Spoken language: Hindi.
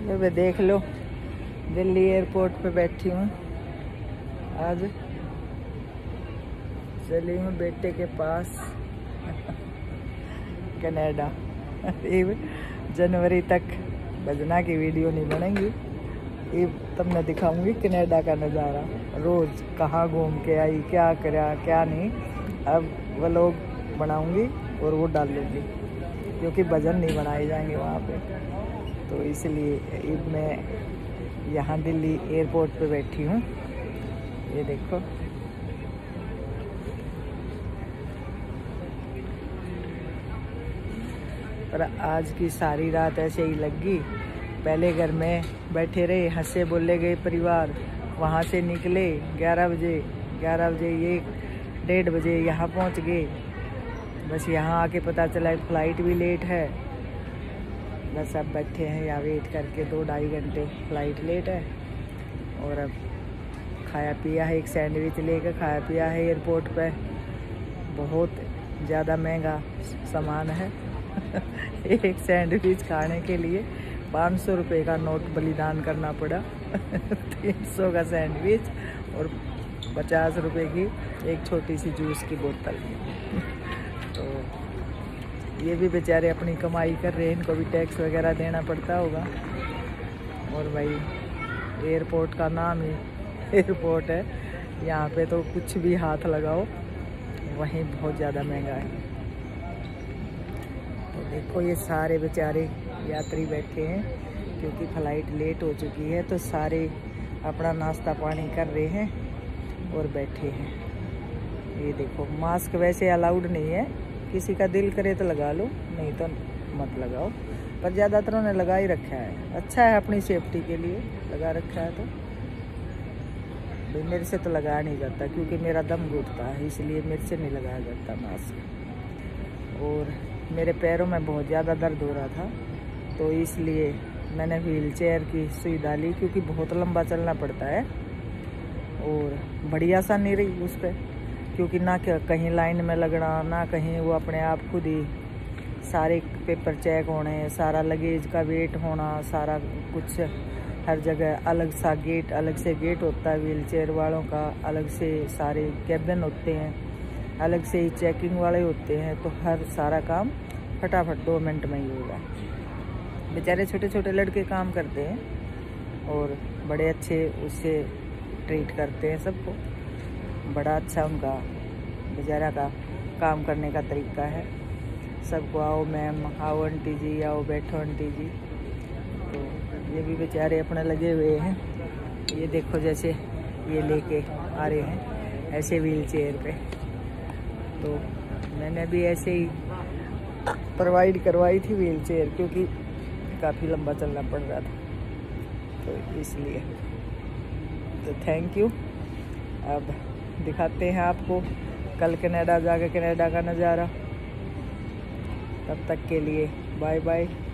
ये देख लो, दिल्ली एयरपोर्ट पे बैठी हूँ। आज चली हूँ बेटे के पास कनाडा। जनवरी तक बजना की वीडियो नहीं बनेगी, ये तब मैं दिखाऊंगी कनाडा का नज़ारा। रोज़ कहाँ घूम के आई, क्या करा क्या नहीं, अब व्लॉग बनाऊंगी और वो डालूंगी, क्योंकि भजन नहीं बनाए जाएंगे वहाँ पे। तो इसलिए मैं यहाँ दिल्ली एयरपोर्ट पे बैठी हूँ। ये देखो, पर आज की सारी रात ऐसे ही लगी। पहले घर में बैठे रहे, हंसे बोले गए परिवार, वहाँ से निकले 11 बजे, ये 1:30 बजे यहाँ पहुँच गए। बस यहाँ आके पता चला फ्लाइट भी लेट है। बस अब बैठे हैं यहाँ वेट करके, 2-2.5 घंटे फ्लाइट लेट है। और अब खाया पिया है, एक सैंडविच लेकर खाया पिया है एयरपोर्ट पे। बहुत ज़्यादा महंगा सामान है एक सैंडविच खाने के लिए 500 रुपये का नोट बलिदान करना पड़ा 300 का सैंडविच और 50 रुपये की एक छोटी सी जूस की बोतल तो ये भी बेचारे अपनी कमाई कर रहे हैं, इनको भी टैक्स वगैरह देना पड़ता होगा। और भाई एयरपोर्ट का नाम ही एयरपोर्ट है, यहाँ पे तो कुछ भी हाथ लगाओ वहीं बहुत ज़्यादा महंगा है। तो देखो ये सारे बेचारे यात्री बैठे हैं, क्योंकि फ़्लाइट लेट हो चुकी है, तो सारे अपना नाश्ता पानी कर रहे हैं और बैठे हैं। ये देखो, मास्क वैसे अलाउड नहीं है, किसी का दिल करे तो लगा लो, नहीं तो मत लगाओ। पर ज़्यादातरों ने लगा ही रखा है, अच्छा है, अपनी सेफ्टी के लिए लगा रखा है। तो मेरे से तो लगाया नहीं जाता, क्योंकि मेरा दम घुटता है, इसलिए मेरे से नहीं लगाया जाता मास्क। और मेरे पैरों में बहुत ज़्यादा दर्द हो रहा था, तो इसलिए मैंने व्हील चेयर की सुविधा ली, क्योंकि बहुत लंबा चलना पड़ता है और बड़ी आसानी रही उस पर, क्योंकि ना कहीं लाइन में लगना, ना कहीं वो अपने आप खुद ही सारे पेपर चेक होने, सारा लगेज का वेट होना, सारा कुछ हर जगह अलग सा गेट, अलग से गेट होता है व्हील चेयर वालों का, अलग से सारे कैबिन होते हैं, अलग से ही चेकिंग वाले होते हैं। तो हर सारा काम फटाफट 2 मिनट में ही होगा। बेचारे छोटे छोटे लड़के काम करते हैं और बड़े अच्छे उससे ट्रीट करते हैं सबको, बड़ा अच्छा उनका बेचारा का काम करने का तरीका है। सबको आओ मैम, आओ आंटी जी, आओ बैठो आंटी जी। तो ये भी बेचारे अपने लगे हुए हैं। ये देखो, जैसे ये लेके आ रहे हैं ऐसे व्हील चेयर पे, तो मैंने भी ऐसे ही प्रोवाइड करवाई थी व्हील चेयर, क्योंकि काफ़ी लंबा चलना पड़ रहा था, तो इसलिए। तो थैंक यू। अब दिखाते हैं आपको कल कनाडा जाके कनाडा का नज़ारा। तब तक के लिए बाय बाय।